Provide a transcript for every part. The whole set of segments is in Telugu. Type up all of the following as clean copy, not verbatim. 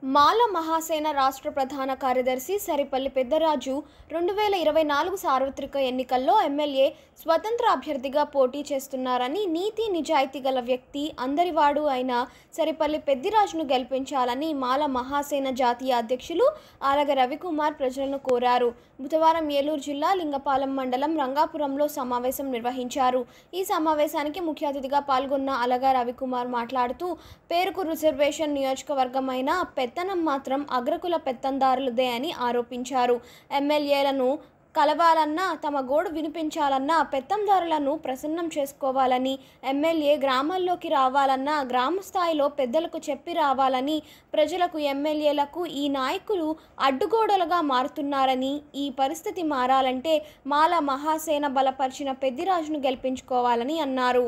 మాల మహాసేన రాష్ట్ర ప్రధాన కార్యదర్శి సరిపల్లి పెద్దరాజు 2024 సార్వత్రిక ఎన్నికల్లో ఎమ్మెల్యే స్వతంత్ర అభ్యర్థిగా పోటీ చేస్తున్నారని, నీతి నిజాయితీ గల వ్యక్తి, అందరివాడు అయిన సరిపల్లి పెద్దిరాజును గెలిపించాలని మాల మహాసేన జాతీయ అధ్యక్షులు ఆలగ రవికుమార్ ప్రజలను కోరారు. బుధవారం ఏలూరు జిల్లా లింగపాలెం మండలం రంగాపురంలో సమావేశం నిర్వహించారు. ఈ సమావేశానికి ముఖ్య అతిథిగా పాల్గొన్న ఆలగ రవికుమార్ మాట్లాడుతూ, పేరుకు రిజర్వేషన్ నియోజకవర్గమైన పెత్తనం మాత్రం అగ్రకుల పెత్తందారులదే అని ఆరోపించారు. ఎమ్మెల్యేలను కలవాలన్నా, తమ గోడు వినిపించాలన్నా పెత్తందారులను ప్రసన్నం చేసుకోవాలని, ఎమ్మెల్యే గ్రామాల్లోకి రావాలన్నా గ్రామ స్థాయిలో పెద్దలకు చెప్పి రావాలని, ప్రజలకు ఎమ్మెల్యేలకు ఈ నాయకులు అడ్డుగోడలుగా మారుతున్నారని, ఈ పరిస్థితి మారాలంటే మాల మహాసేన బలపరిచిన పెద్దిరాజును గెలిపించుకోవాలని అన్నారు.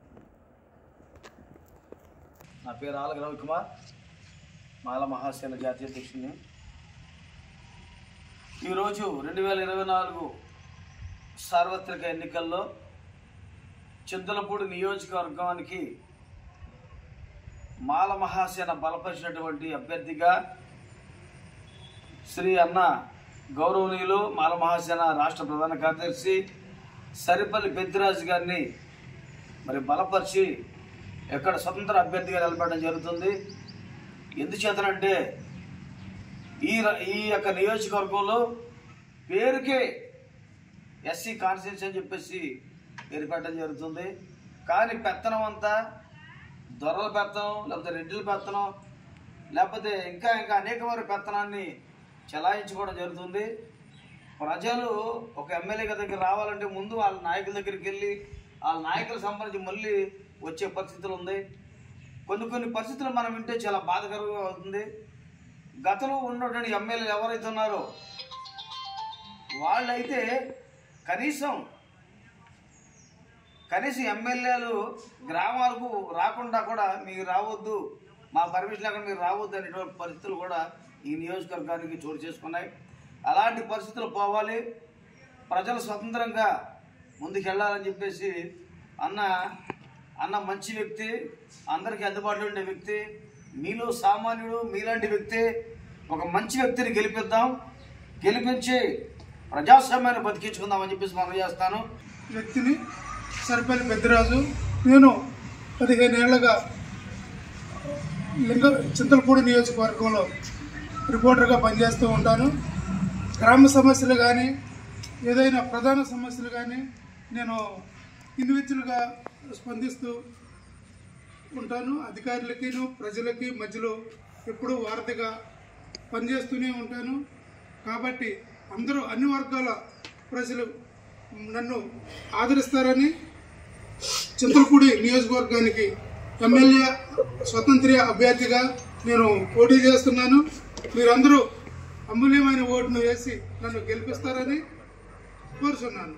నా పేరు ఆలగ రవికుమార్, మాల మహాసేన జాతీయ అధ్యక్షుడిని. ఈరోజు 2024 సార్వత్రిక ఎన్నికల్లో చింతలపూడి నియోజకవర్గానికి మాల మహాసేన బలపరిచినటువంటి అభ్యర్థిగా శ్రీ అన్న గౌరవనీయులు మాల మహాసేన రాష్ట్ర ప్రధాన కార్యదర్శి సరిపల్లి పెద్దిరాజు గారిని బలపరిచి ఎక్కడ స్వతంత్ర అభ్యర్థిగా నిలబడడం జరుగుతుంది. ఎందుచేతనంటే ఈ యొక్క నియోజకవర్గంలో పేరుకే ఎస్సీ కాన్స్టిట్యూన్సీ అని చెప్పేసి పేరు పెట్టడం జరుగుతుంది. కానీ పెత్తనం అంతా దొరల పెత్తనం, లేకపోతే రెడ్డిల పెత్తనం, లేకపోతే ఇంకా అనేకమైన పెత్తనాన్ని చెలాయించుకోవడం జరుగుతుంది. ప్రజలు ఒక ఎమ్మెల్యే దగ్గరికి రావాలంటే ముందు వాళ్ళ నాయకుల దగ్గరికి వెళ్ళి వాళ్ళ నాయకులకు సంబంధించి మళ్ళీ వచ్చే పరిస్థితులు ఉంది. కొన్ని పరిస్థితులు మనం వింటే చాలా బాధాకరంగా అవుతుంది. గతంలో ఉన్నటువంటి ఎమ్మెల్యేలు ఎవరైతే ఉన్నారో వాళ్ళైతే కనీసం ఎమ్మెల్యేలు గ్రామాలకు రాకుండా కూడా మీరు రావద్దు, మా పర్మిషన్ లేకుండా మీరు రావద్దు అనేటువంటి పరిస్థితులు కూడా ఈ నియోజకవర్గానికి చోటు చేసుకున్నాయి. అలాంటి పరిస్థితులు పోవాలి, ప్రజలు స్వతంత్రంగా ముందుకెళ్ళాలని చెప్పేసి అన్న మంచి వ్యక్తి, అందరికీ అందుబాటులో ఉండే వ్యక్తి, మీలో సామాన్యుడు, మీలాంటి వ్యక్తి, ఒక మంచి వ్యక్తిని గెలిపించి ప్రజాస్వామ్యాన్ని బతికించుకుందామని చెప్పేసి మనం చేస్తాను. వ్యక్తిని సరిపల్లి పెద్దిరాజు. నేను 15 ఏళ్లుగా చింతలపూడి నియోజకవర్గంలో రిపోర్టర్గా పనిచేస్తూ ఉంటాను. గ్రామ సమస్యలు కానీ, ఏదైనా ప్రధాన సమస్యలు కానీ నేను ఇండివిజువల్గా స్పందిస్తూ ఉంటాను. అధికారులకి ప్రజలకి మధ్యలో ఎప్పుడూ వారధిగా పనిచేస్తూనే ఉంటాను. కాబట్టి అందరూ, అన్ని వర్గాల ప్రజలు నన్ను ఆదరిస్తారని, చింతలపూడి నియోజకవర్గానికి ఎమ్మెల్యే స్వతంత్ర అభ్యర్థిగా నేను పోటీ చేస్తున్నాను. మీరందరూ అమూల్యమైన ఓటును వేసి నన్ను గెలిపిస్తారని కోరుతున్నాను.